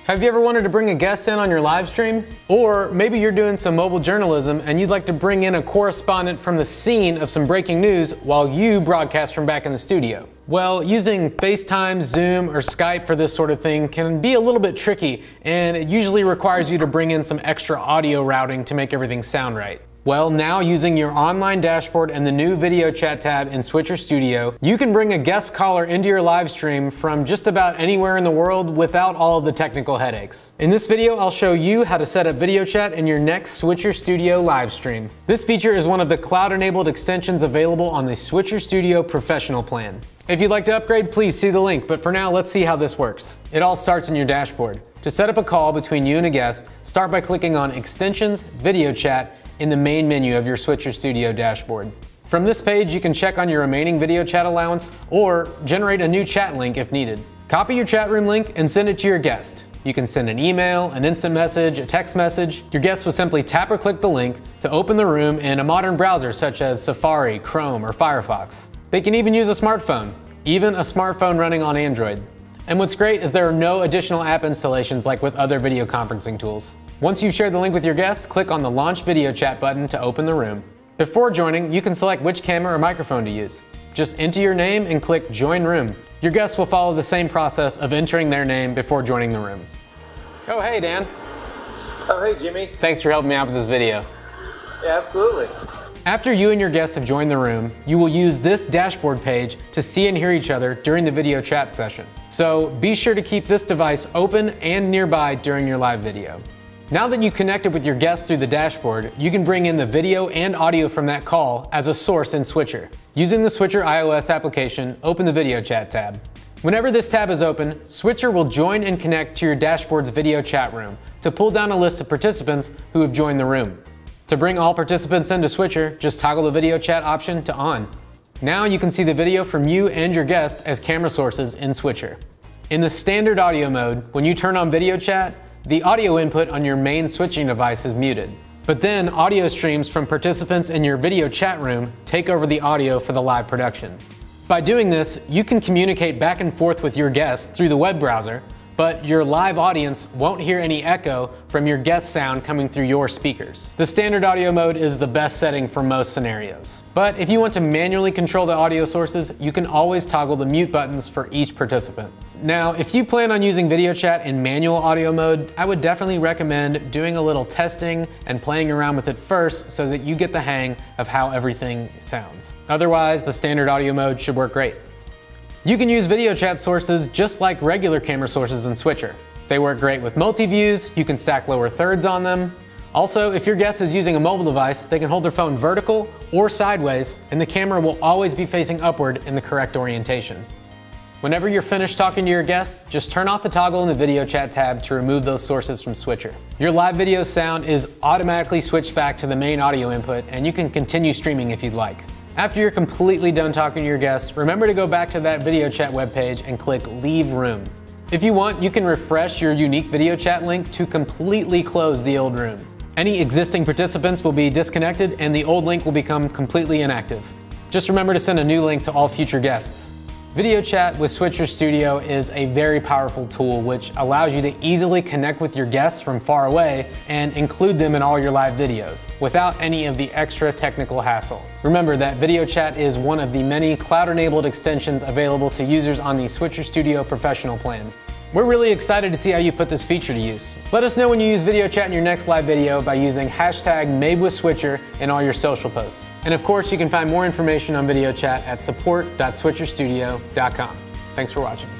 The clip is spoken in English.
Have you ever wanted to bring a guest in on your live stream? Or maybe you're doing some mobile journalism and you'd like to bring in a correspondent from the scene of some breaking news while you broadcast from back in the studio. Well, using FaceTime, Zoom, or Skype for this sort of thing can be a little bit tricky, and it usually requires you to bring in some extra audio routing to make everything sound right. Well, now using your online dashboard and the new video chat tab in Switcher Studio, you can bring a guest caller into your live stream from just about anywhere in the world without all of the technical headaches. In this video, I'll show you how to set up video chat in your next Switcher Studio live stream. This feature is one of the cloud-enabled extensions available on the Switcher Studio Professional plan. If you'd like to upgrade, please see the link, but for now, let's see how this works. It all starts in your dashboard. To set up a call between you and a guest, start by clicking on Extensions, Video Chat, in the main menu of your Switcher Studio dashboard. From this page, you can check on your remaining video chat allowance or generate a new chat link if needed. Copy your chat room link and send it to your guest. You can send an email, an instant message, a text message. Your guest will simply tap or click the link to open the room in a modern browser such as Safari, Chrome, or Firefox. They can even use a smartphone, even a smartphone running on Android. And what's great is there are no additional app installations like with other video conferencing tools. Once you've shared the link with your guests, click on the Launch Video Chat button to open the room. Before joining, you can select which camera or microphone to use. Just enter your name and click Join Room. Your guests will follow the same process of entering their name before joining the room. Oh, hey, Dan. Oh, hey, Jimmy. Thanks for helping me out with this video. Yeah, absolutely. After you and your guests have joined the room, you will use this dashboard page to see and hear each other during the video chat session. So be sure to keep this device open and nearby during your live video. Now that you've connected with your guests through the dashboard, you can bring in the video and audio from that call as a source in Switcher. Using the Switcher iOS application, open the Video Chat tab. Whenever this tab is open, Switcher will join and connect to your dashboard's video chat room to pull down a list of participants who have joined the room. To bring all participants into Switcher, just toggle the video chat option to on. Now you can see the video from you and your guest as camera sources in Switcher. In the standard audio mode, when you turn on video chat, the audio input on your main switching device is muted. But then audio streams from participants in your video chat room take over the audio for the live production. By doing this, you can communicate back and forth with your guests through the web browser, but your live audience won't hear any echo from your guest sound coming through your speakers. The standard audio mode is the best setting for most scenarios. But if you want to manually control the audio sources, you can always toggle the mute buttons for each participant. Now, if you plan on using video chat in manual audio mode, I would definitely recommend doing a little testing and playing around with it first so that you get the hang of how everything sounds. Otherwise, the standard audio mode should work great. You can use video chat sources just like regular camera sources in Switcher. They work great with multi-views, you can stack lower thirds on them. Also, if your guest is using a mobile device, they can hold their phone vertical or sideways, and the camera will always be facing upward in the correct orientation. Whenever you're finished talking to your guest, just turn off the toggle in the video chat tab to remove those sources from Switcher. Your live video sound is automatically switched back to the main audio input, and you can continue streaming if you'd like. After you're completely done talking to your guests, remember to go back to that video chat webpage and click Leave Room. If you want, you can refresh your unique video chat link to completely close the old room. Any existing participants will be disconnected and the old link will become completely inactive. Just remember to send a new link to all future guests. Video chat with Switcher Studio is a very powerful tool which allows you to easily connect with your guests from far away and include them in all your live videos without any of the extra technical hassle. Remember that video chat is one of the many cloud-enabled extensions available to users on the Switcher Studio Professional plan. We're really excited to see how you put this feature to use. Let us know when you use video chat in your next live video by using #MadeWithSwitcher in all your social posts. And of course, you can find more information on video chat at support.switcherstudio.com. Thanks for watching.